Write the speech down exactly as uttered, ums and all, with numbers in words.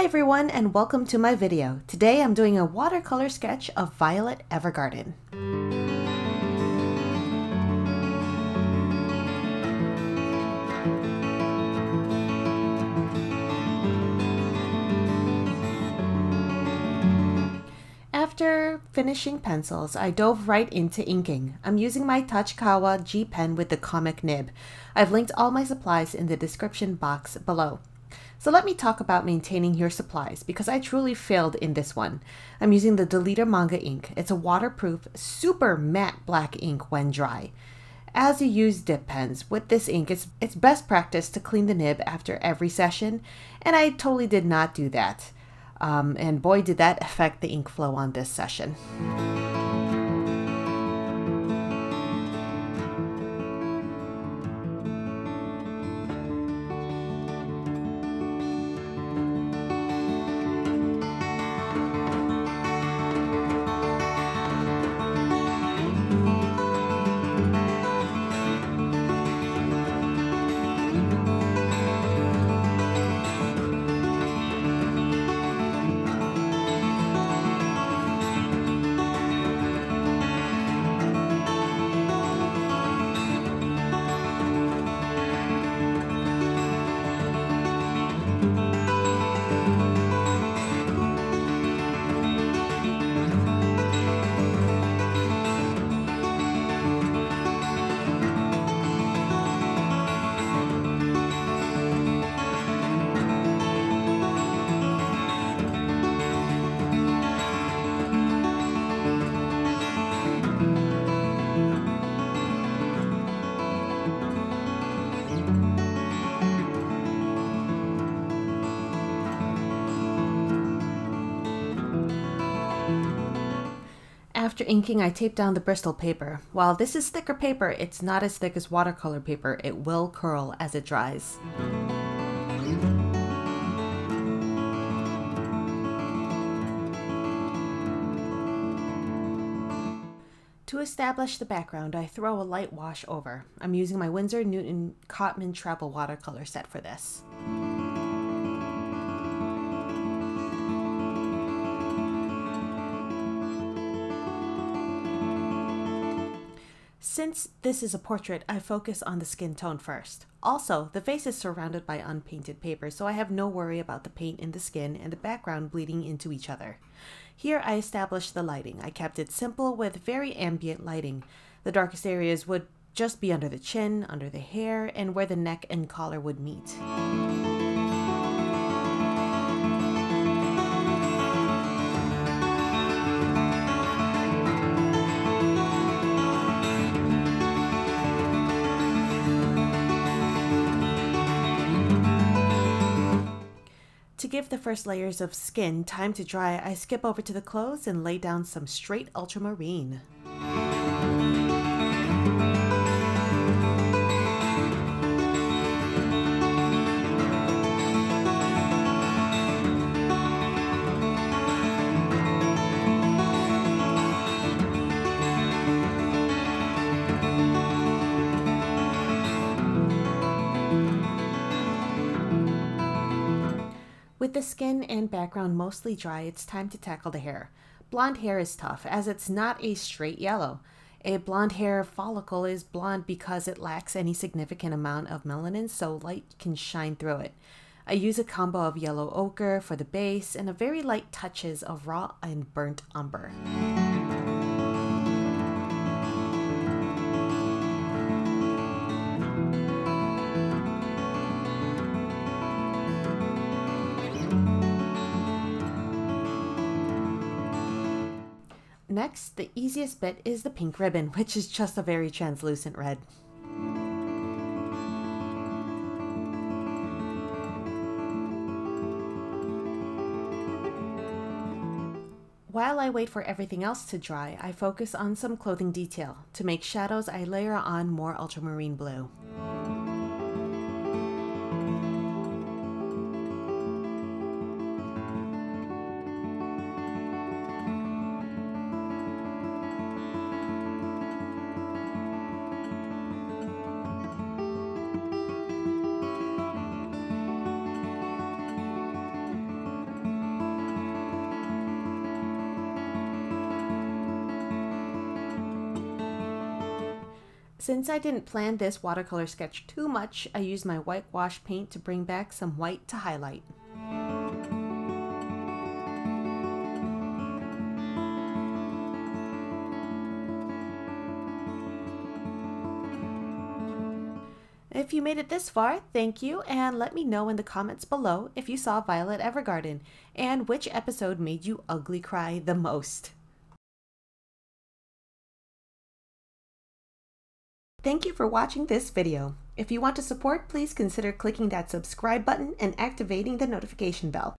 Hi everyone and welcome to my video. Today I'm doing a watercolor sketch of Violet Evergarden. After finishing pencils, I dove right into inking. I'm using my Tachikawa G pen with the comic nib. I've linked all my supplies in the description box below. So let me talk about maintaining your supplies because I truly failed in this one. I'm using the Deleter Manga ink. It's a waterproof, super matte black ink when dry. As you use dip pens, with this ink, it's, it's best practice to clean the nib after every session, and I totally did not do that. Um, and boy, did that affect the ink flow on this session. After inking, I tape down the Bristol paper. While this is thicker paper, it's not as thick as watercolor paper. It will curl as it dries. To establish the background, I throw a light wash over. I'm using my Winsor Newton Cotman Travel watercolor set for this. Since this is a portrait, I focus on the skin tone first. Also, the face is surrounded by unpainted paper, so I have no worry about the paint in the skin and the background bleeding into each other. Here I established the lighting. I kept it simple with very ambient lighting. The darkest areas would just be under the chin, under the hair, and where the neck and collar would meet. To give the first layers of skin time to dry, I skip over to the clothes and lay down some straight ultramarine. With the skin and background mostly dry, it's time to tackle the hair. Blonde hair is tough as it's not a straight yellow. A blonde hair follicle is blonde because it lacks any significant amount of melanin, so light can shine through it. I use a combo of yellow ochre for the base and a very light touches of raw and burnt umber. Next, the easiest bit is the pink ribbon, which is just a very translucent red. While I wait for everything else to dry, I focus on some clothing detail. To make shadows, I layer on more ultramarine blue. Since I didn't plan this watercolor sketch too much, I used my whitewash paint to bring back some white to highlight. If you made it this far, thank you, and let me know in the comments below if you saw Violet Evergarden and which episode made you ugly cry the most. Thank you for watching this video. If you want to support, please consider clicking that subscribe button and activating the notification bell.